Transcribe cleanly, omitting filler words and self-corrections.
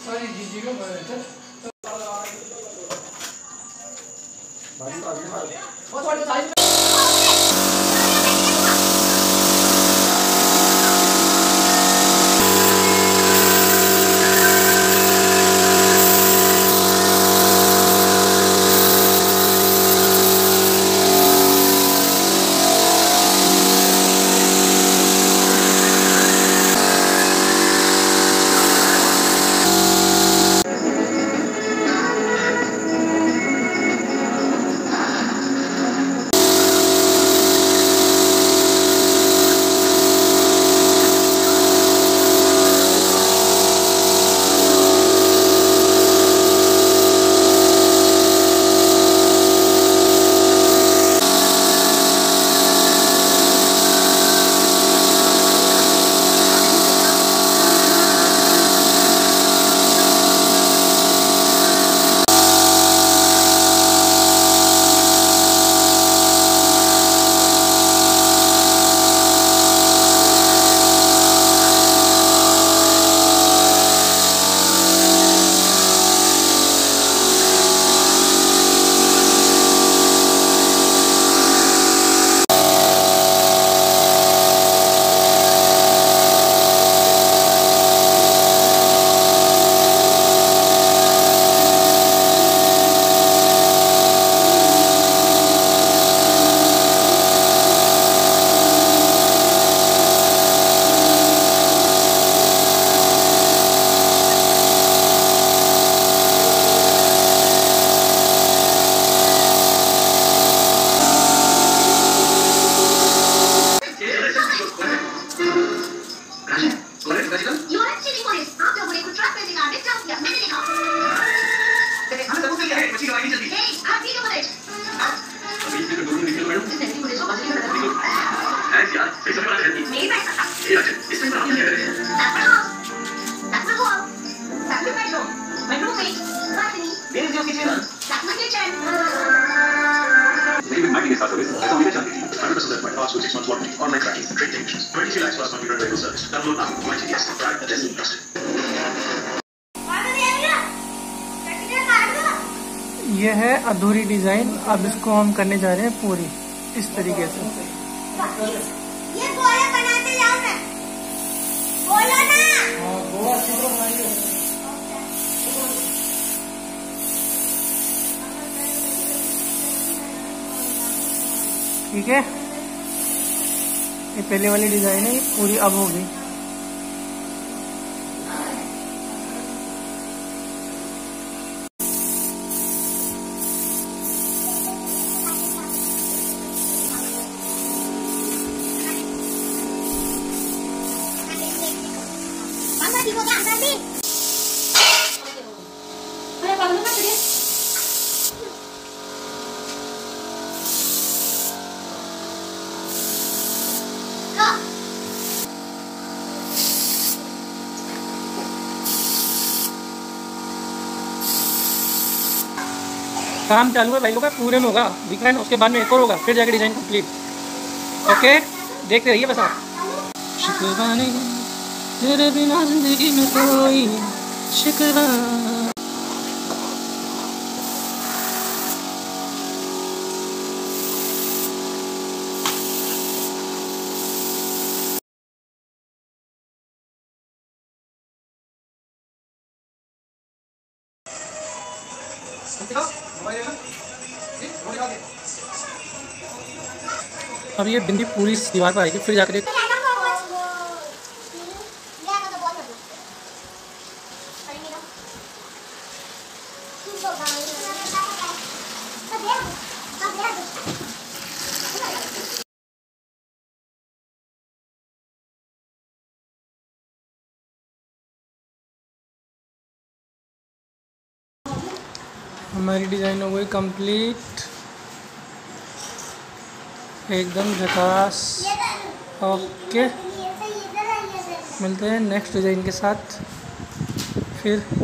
सारी चीजें को ये है अधूरी डिजाइन। अब इसको हम करने जा रहे हैं पूरी इस तरीके से। ये गोला बनाते जाओ ना, बोलो ना। गोला चित्र बनाइए। ठीक है, ये पहले वाली डिजाइन है, ये पूरी अब होगी। काम चालू है भाई लोग, पूरे में होगा वीकेंड, उसके बाद में एक और होगा, फिर जाके डिजाइन कंप्लीट। ओके, देखते रहिए बस आप। शिकवा नहीं तेरे बिना जिंदगी में कोई शिकवा। अब ये बिंदी पूरी दीवार पर आएगी, फिर जाकर हमारी डिज़ाइन हो गई कंप्लीट, एकदम झकास। ओके, मिलते हैं नेक्स्ट डिज़ाइन के साथ फिर।